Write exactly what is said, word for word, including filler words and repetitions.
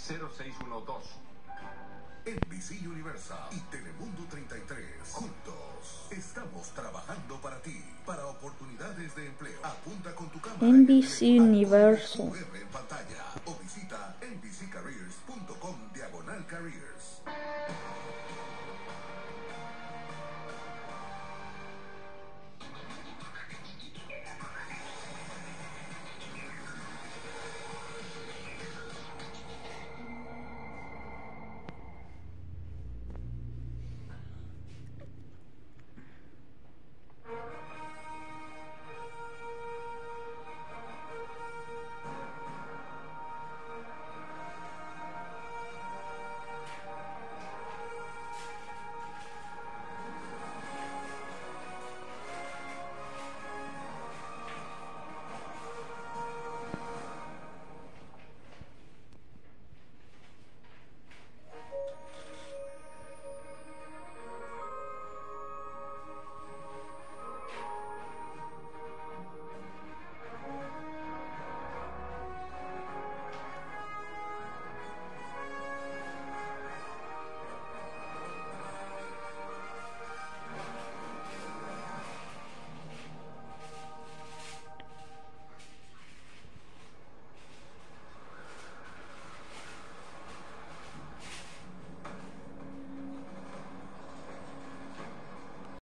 cero seis uno dos. N B C Universal y Telemundo treinta y tres. Juntos estamos trabajando para ti, para oportunidades de empleo. Apunta con tu cámara N B C Universal. en pantalla o visita n b c careers punto com diagonal careers.